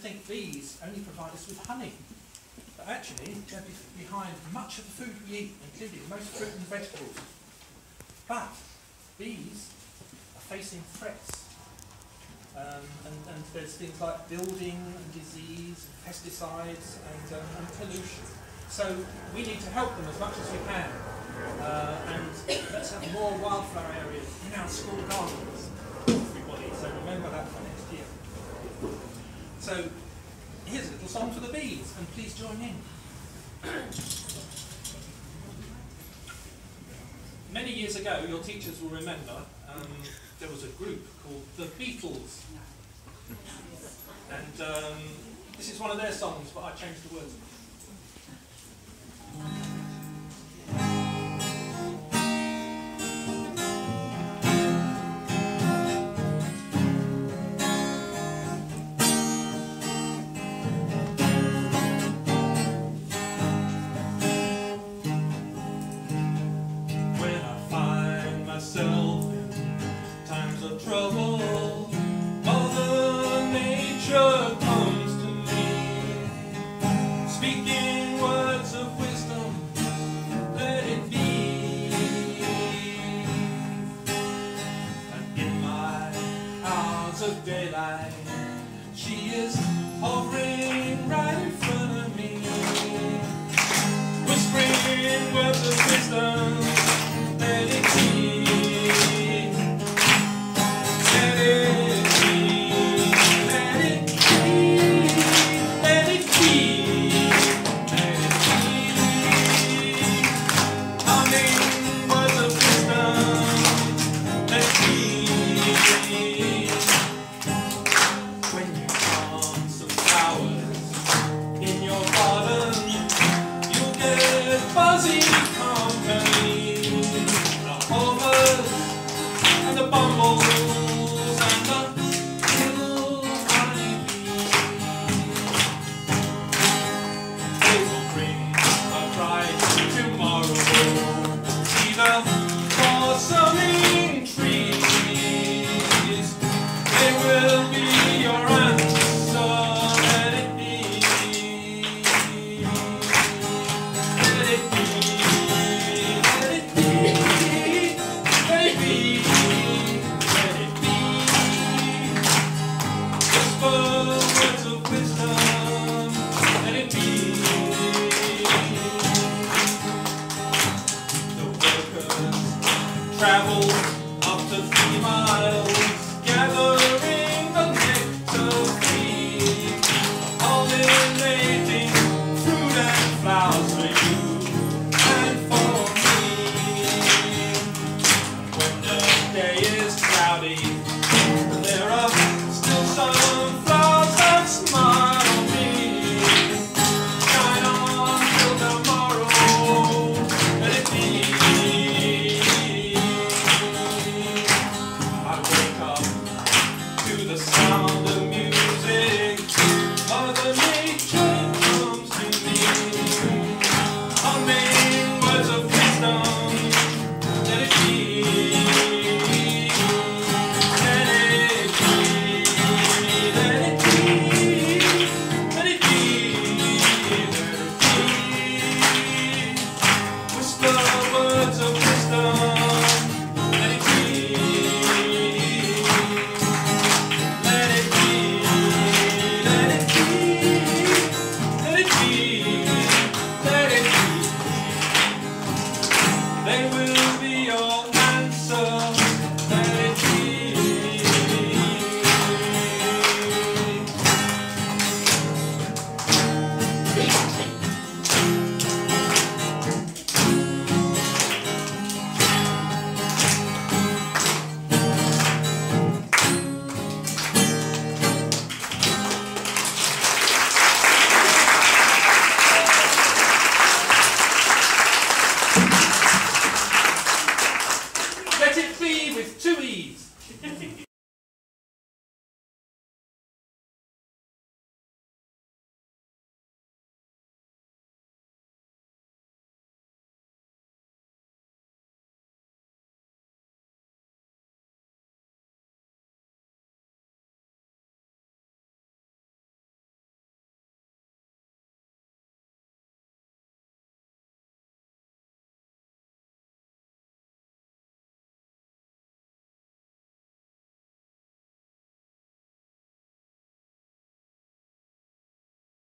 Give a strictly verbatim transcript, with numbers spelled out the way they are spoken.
think bees only provide us with honey, but actually they're behind much of the food we eat, including most fruit and vegetables. But bees are facing threats, um, and, and there's things like building and disease, and pesticides and, um, and pollution. So we need to help them as much as we can, uh, and let's have more wildflower areas in our school gardens, everybody, so remember that for next year. So here's a little song for the bees, and please join in. Many years ago, your teachers will remember, um, there was a group called the Beatles. And um, this is one of their songs, but I changed the words. Trouble, Mother Nature comes to me, speaking words of wisdom, let it be. And in my hours of daylight, she is hovering right in front of me, whispering words of wisdom, let it be. Fuzzy